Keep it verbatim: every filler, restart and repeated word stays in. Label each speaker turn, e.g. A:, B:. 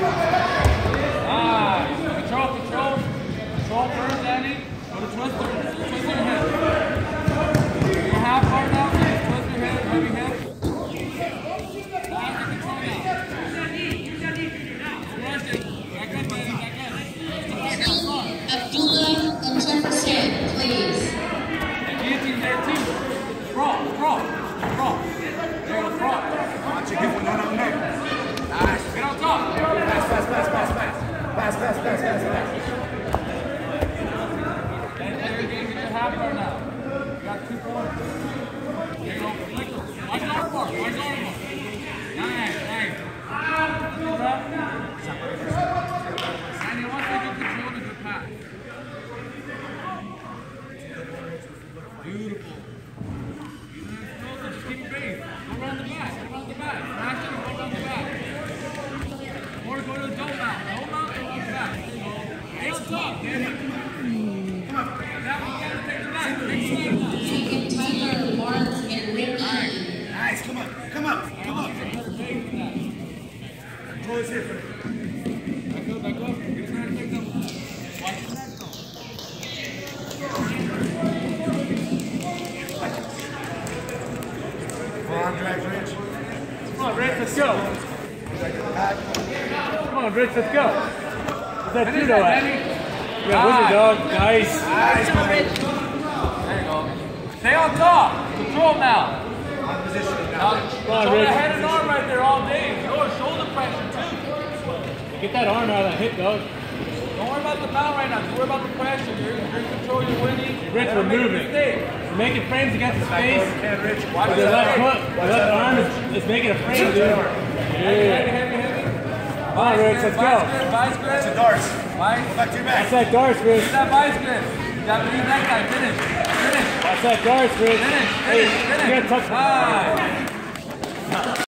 A: Ah, control, control. Control first, Danny. Go to twister. Twist your hip. You're half bar now. Twist your hip, heavy hip. Back to control now. Rest it. Back up, baby. Back up.
B: Abdullah and Jefferson, please.
A: And guillotine there too. Sprawl, sprawl, sprawl. There you go, sprawl.
C: Watch it, get one on the neck. Nice.
A: Get on top.
C: Pass, pass, pass, pass, pass. Pass, pass, pass, pass, pass.
A: And there you go, get your half bar now. You got two points. There you go. Watch arm bar, watch arm bar. Nice, nice. Hold up. And you want to get control of your pass. Beautiful. Just keep it big. Go around the back. Go around the back. Smash it and go around the back. Or go to the dome mount. Dome mount and go back. There you go. Stay on top, Danny. Come on. Now we got to take the back. Big swing.
B: Taken Tyler, Mark, and Ricky.
C: Nice, come on, come on, come on. Control is here for me.
A: Back up, back up. Get his hand picked up. Watch the next one.
C: Come on, drag Rich.
A: Come on, Rich, let's go. Come on, Rich, let's go. What's that judo at? Yeah, wizard dog. Nice.
C: Nice, buddy.
A: There you go. Stay on top. Control now.
C: On position
A: Now,
C: now.
A: Come on, Rich. Head and arm right there all day. Your shoulder pressure too.
D: Get that arm out of that hip, dog.
A: Don't worry about the mount right now. Just worry about the pressure. You're, you're in control. You're winning.
D: Rich, we're moving. We're making frames against the space.
C: Can Rich.
A: Watch
D: The
A: that
D: left
A: leg.
D: foot, the left arm is, is making a frame, dude.
A: Heavy,
D: Yeah.
A: heavy, heavy, heavy.
D: Come on, Rich, let's go.
A: Vice grip, vice grip.
C: It's a darts.
A: Vice.
C: Go back to your back.
D: Watch that darts, Rich.
A: Get that vice grip. You got to leave that guy. Finish. Finish.
D: Watch that darts, Rich.
A: Finish.
D: Hey,
A: Finish.
D: you gotta touch
A: Finish. Nice.